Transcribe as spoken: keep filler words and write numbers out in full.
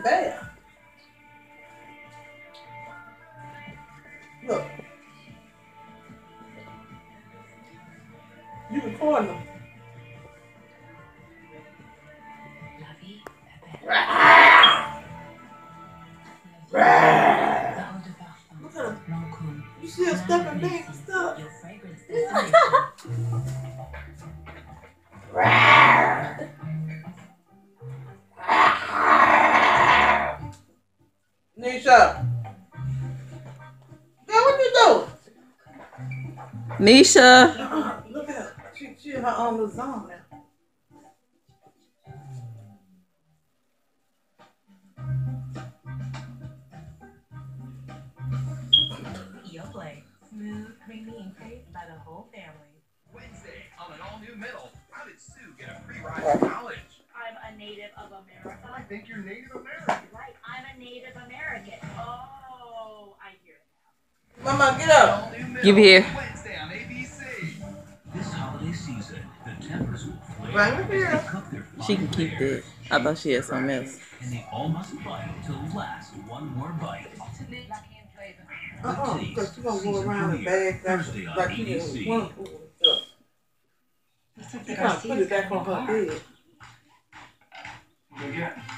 bad. Look. You recording them. Look at him. You still stepping back and stuff. Nisha. Girl, what you doing? Nisha. Uh-uh. Look at her. She, she in her own little zone now. Yoplait. Smooth, creamy, and craved by the whole family. Wednesday on an all-new middle. How did Sue get a free ride to college? I'm a Native of America. I think you're Native American. Right, I'm a Native American. Oh, I hear it now. Mama, get up. Give here. Wednesday on A B C. This holiday season, the tempers will flare Right as here. they cook their She can keep that. I thought she had something else. and they all must fight to last one more bite. Uh-uh, because you're going to go around and bag like, like you didn't want to. She kind of put it back on her head. Again.